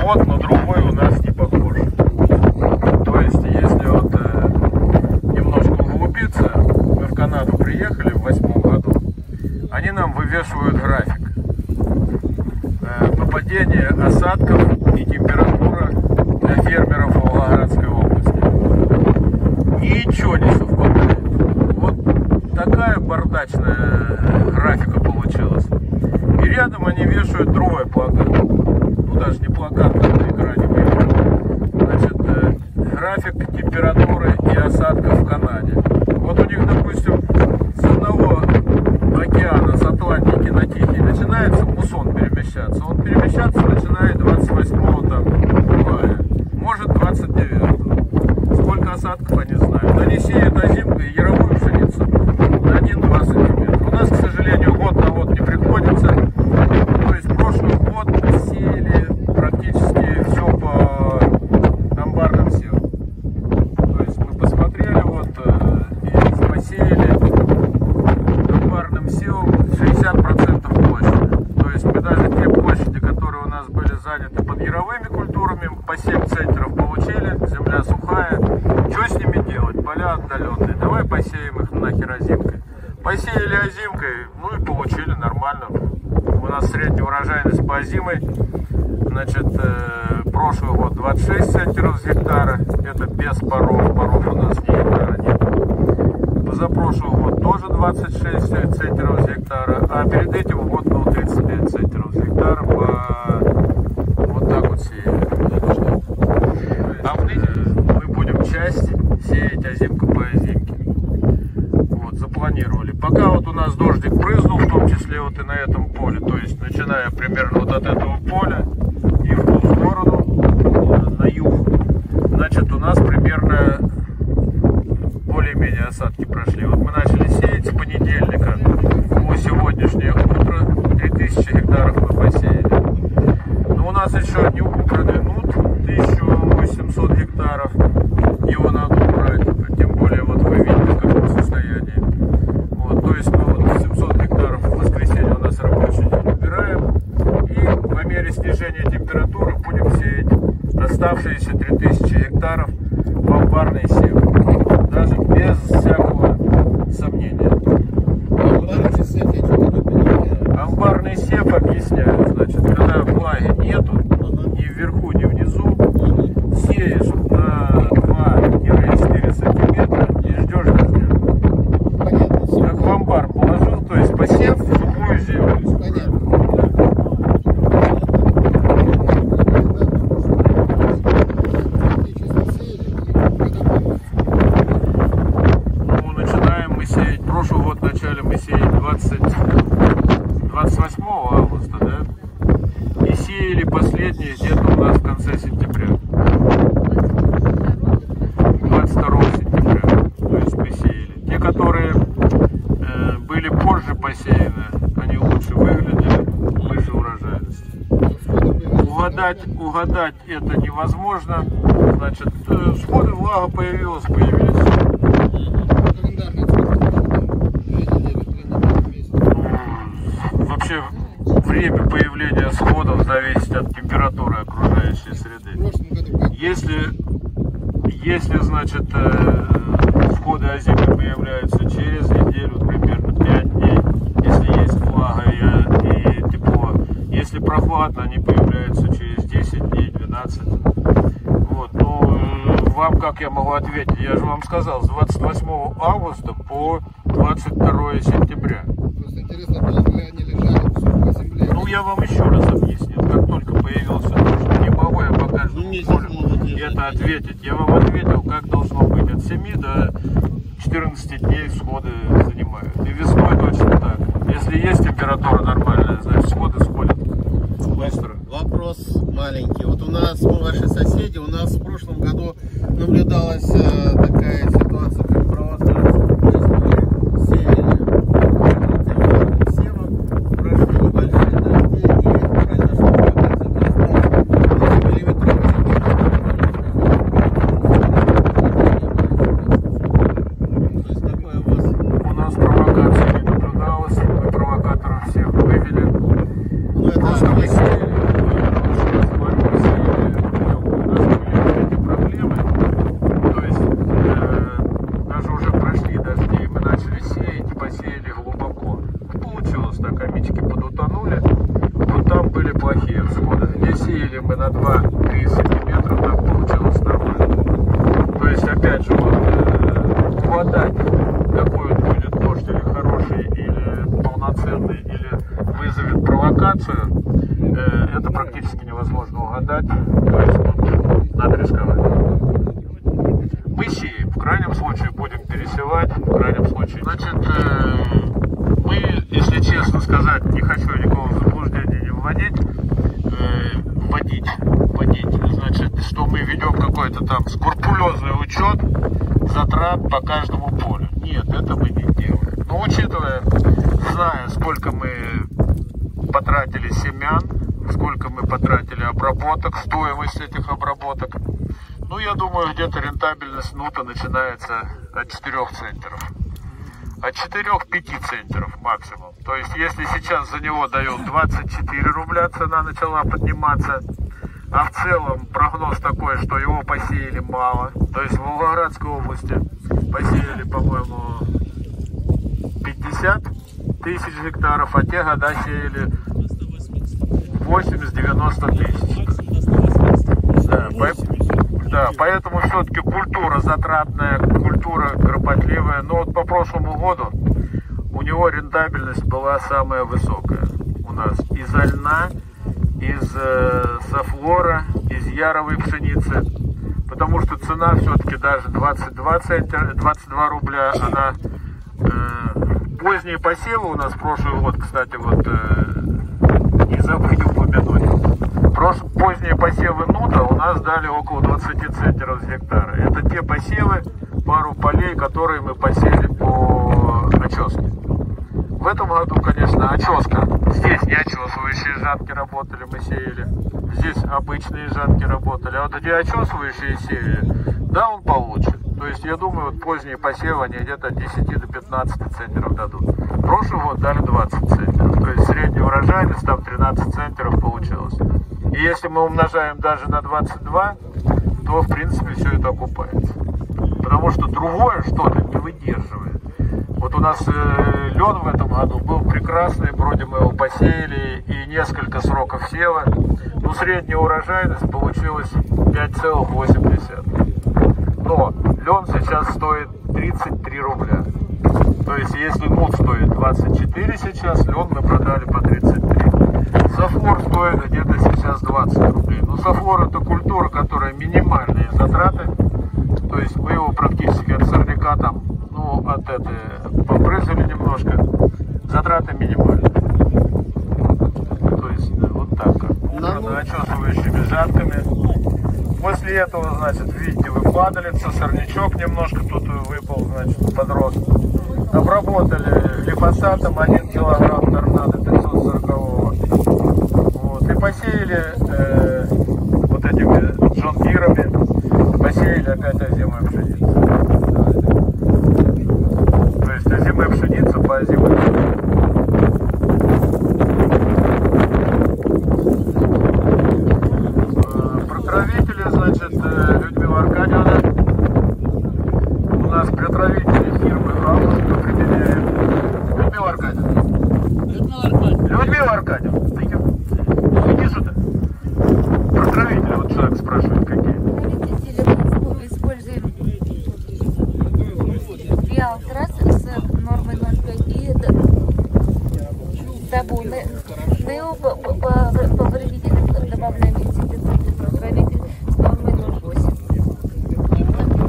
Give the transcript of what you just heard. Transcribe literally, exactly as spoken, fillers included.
год на другой у нас не похож. То есть, если вот э, немножко углубиться, мы в Канаду приехали в восьмом году, они нам вывешивают график э, попадения осадков и температура для фермеров Волгоградской области. И ничего не совпадает. Вот такая бардачная графика получилась. И рядом они вешают другой плакат. Ну даже не плакат, там на экране видно. Значит, э, график температуры и осадков в Канаде. Вот у них, допустим, с одного океана, с Атлантики на Тихий, начинается муссон перемещаться. Он перемещаться начинает двадцать восьмого там, мая, может двадцать девятого. Сколько осадков, они знают. Они сеют озимку и яровую пшеницу на один-два сантиметра. У нас, к сожалению, год на год не приходится. То есть прошлый год сеяли практически все по амбарным севам. То есть мы посмотрели вот и посеяли амбарным севом шестьдесят процентов площади. То есть мы даже те площади, которые у нас были заняты под яровыми культурами, по семь центнеров получили, земля сухая. Что с ними делать? Поля отдаленные. Давай посеем их нахер озимкой. Посеяли озимкой, ну и получили нормально. У нас средняя урожайность по озимой, значит, э, прошлый год двадцать шесть центнеров с гектара, это без паров, паров у нас ни гектара нет. Позапрошлый год тоже двадцать шесть центнеров с гектара, а перед этим год был тридцать пять центнеров с гектара, по вот так вот сеяли. А мы будем часть сеять озимку по озимке. Вот, запланировали. Пока вот у нас дождик прызнул, в том числе вот и на этом поле, то есть начиная примерно вот от этого поля и в ту сторону, на юг, значит, у нас примерно более-менее осадки прошли. Вот мы начали сеять с понедельника по сегодняшнее утро, три тысячи гектаров мы посеяли. Но у нас еще не убраны нут, тысяча восемьсот гектаров, его надо убрать, тем более вот вы видите, в каком состоянии. Вот, то есть мы вот семьсот гектаров в воскресенье у нас рабочий день убираем, и по мере снижения температуры будем сеять оставшиеся три тысячи гектаров в амбарный сев, даже без всякого сомнения. Амбарный сев, я что-то не понимаю. Амбарный сев, объясняю, значит, когда влаги нету, ни вверху, ни внизу, сеешь на два-четыре сантиметра и ждешь дождя. Понятно. Как в амбар положил, то есть посев в сухую землю. Понятно. Ну, начинаем мы сеять, прошлый год в начале мы сеяли двадцать, двадцать восьмого августа, да? И сеяли последние где-то у нас в конце сентября. двадцать второго сентября, то есть мы сеяли. Те, которые э, были позже посеяны, они лучше выглядели, выше урожайности. Угадать, угадать это невозможно. Значит, э, всходы влага появилась, появились. Вообще время появления всходов зависит от температуры окружающей среды. Если, если значит, всходы озимы появляются через неделю, примерно пять дней, если есть влага и, и тепло. Если прохладно, они появляются через десять дней, двенадцать. Вот, ну, вам как я могу ответить? Я же вам сказал, с двадцать восьмого августа по двадцать второе сентября. Просто интересно было, когда они лежали в сухой земле. Ну, я вам еще раз объяснил, как только появился дождь. Не могу я пока что это ответить. Я вам ответил, как должно быть. От семи до четырнадцати дней всходы занимают. И весной точно так. Если есть температура нормальная, значит всходы сходят быстро. Вопрос маленький. Вот у нас, мы ваши соседи, у нас в прошлом году наблюдалась э, такая ситуация, как провокация. То есть мы сеяли севом, прошли небольшие дожди, и произошла провокация. То есть миллиметровая То есть такое у вас. У нас провокация не наблюдалась, мы провокаторов всех вывели. Ну, это Просто мы сеяли, мы с вами посеяли. на два-три сантиметра так получилось нормально. То есть, опять же, вот, э, угадать, какой будет дождь, или хороший, или полноценный, или вызовет провокацию, э, это практически невозможно угадать. То есть, тут надо рисковать. Мы сеем, в крайнем случае будем пересевать, в крайнем случае. Значит, э, мы, если честно сказать, не хочу никакого заблуждения не вводить, э, вводить, вводить, значит, что мы ведем какой-то там скрупулезный учет затрат по каждому полю. Нет, это мы не делаем. Но учитывая, зная, сколько мы потратили семян, сколько мы потратили обработок, стоимость этих обработок, ну, я думаю, где-то рентабельность нута начинается от четырёх центнеров. От четырёх-пяти центнеров максимум. То есть, если сейчас за него дают двадцать четыре рубля, цена начала подниматься, а в целом прогноз такой, что его посеяли мало. То есть, в Волгоградской области посеяли, по-моему, пятьдесят тысяч гектаров, а те года сеяли восемьдесят-девяносто тысяч. Да, Да, поэтому все-таки культура затратная, культура кропотливая. Но вот по прошлому году у него рентабельность была самая высокая у нас. Из льна, из э, софлора, из яровой пшеницы. Потому что цена все-таки даже двадцать два цента, двадцать два рубля, она... Э, поздние посевы у нас в прошлый год, кстати, вот э, не забудь упомянуть. Поздние посевы нута у нас дали около двадцати центнеров с гектара. Это те посевы, пару полей, которые мы посеяли по оческе. В этом году, конечно, оческа. Здесь не очесывающие жатки работали, мы сеяли. Здесь обычные жатки работали. А вот эти очесывающие сеяли, да, он получит. То есть, я думаю, вот поздние посевы, они где-то от десяти до пятнадцати центнеров дадут. В прошлый год дали двадцать центнеров. То есть, средняя урожайность там тринадцать центнеров получилось. И если мы умножаем даже на двадцать два, то, в принципе, все это окупается. Потому что другое что-то не выдерживает. Вот у нас э, лен в этом году был прекрасный, вроде мы его посеяли, и несколько сроков сева. Но средняя урожайность получилась пять целых восемь десятых. Но лен сейчас стоит тридцать три рубля. То есть, если нут стоит двадцать четыре сейчас, лен мы продали по тридцать три. Софлор стоит где-то сейчас двадцать рублей. Но софлор — это культура, которая минимальные затраты. То есть мы его практически от сорняка там, ну, от этой попрыгали немножко. Затраты минимальные. То есть вот так. Убрано очесывающими жатками. После этого, значит, видите, выпадалица, сорнячок немножко тут выпал, значит, подрос. Обработали глифосатом один килограмм торнадо пятьсот сорокового. Вот, и посеяли э, вот этими джон-дирами, посеяли опять озимую пшеницу. То есть озимая пшеница по озимой пшенице. Э, протравители, значит, э, Людмила Аркадьевна. У нас притравители фирмы «Аус» определяем. Людмила Аркадьевна. Людмила Аркадьевна. Людмила Аркадьевна. Иди сюда. Протравители, вот человек спрашивает, какие. Мы используем Биалтрас с нормой ноль пять и табу. Нео по